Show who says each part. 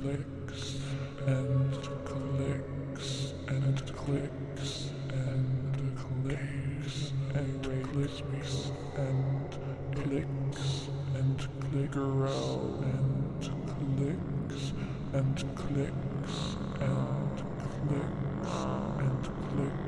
Speaker 1: clicks and clicks and clicks and clicks and clicks and clicks and clickero and clicks and clicks and clicks and clicks.